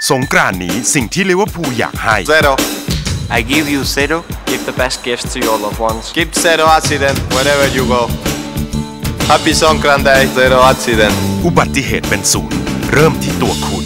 สงกรานต์นี้สิ่งที่ลิเวอร์พูลอยากให้ Zero. I give you zero. Give the best gifts to your loved ones. Keep zero accident wherever you go. Happy Songkran Day. Zero accident. อุบัติเหตุเป็นศูนย์เริ่มที่ตัวคุณ